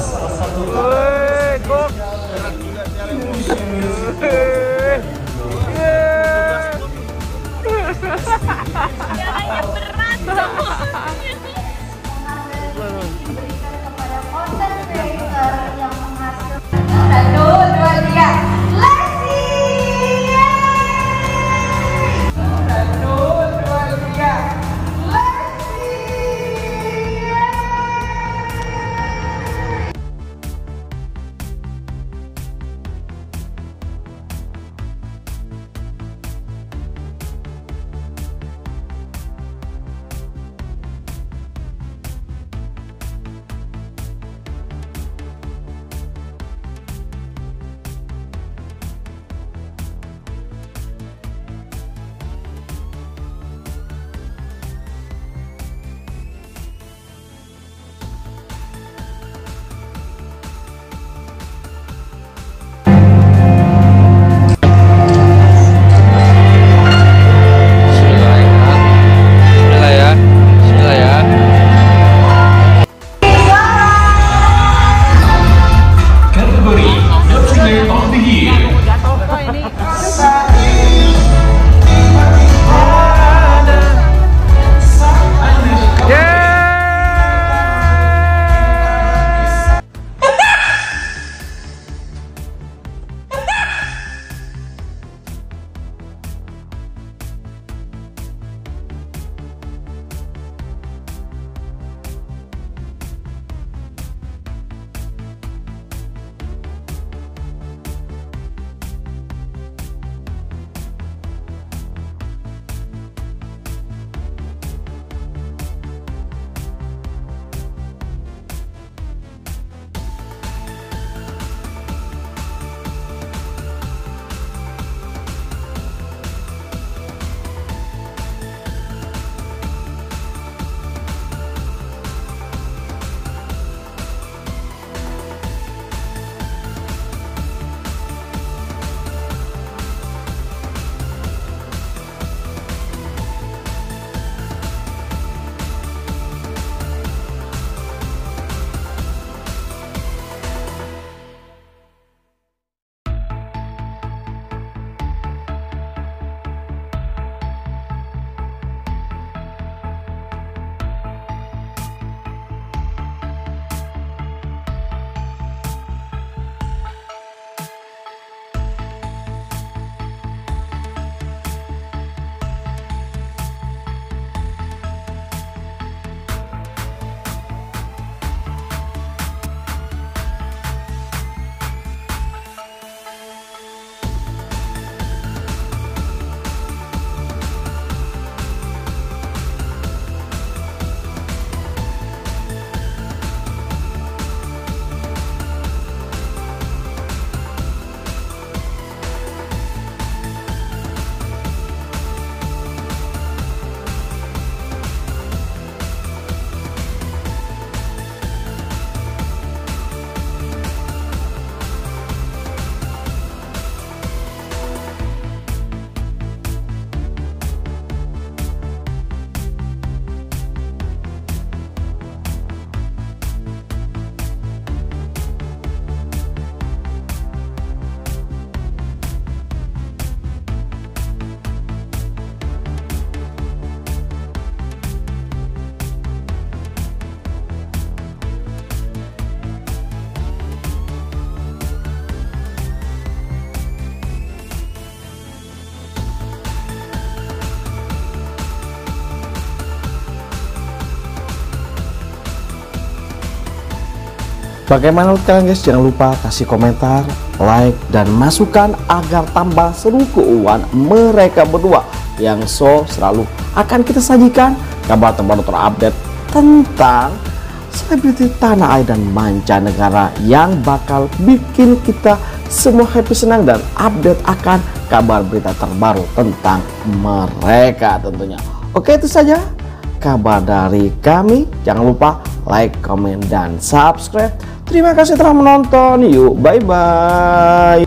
Jalannya berat dong. Kepada content creator yang menghasilkan 1, 2, 3 Lesti. 1, 2, 3 Lesti. Bagaimana menurut kalian guys? Jangan lupa kasih komentar, like, dan masukan agar tambah seru keuangan mereka berdua yang selalu akan kita sajikan kabar terbaru terupdate tentang selebriti tanah air dan mancanegara yang bakal bikin kita semua happy, senang, dan update akan kabar berita terbaru tentang mereka tentunya. Oke, itu saja kabar dari kami. Jangan lupa like, comment, dan subscribe. Terima kasih telah menonton. Yuk, bye-bye.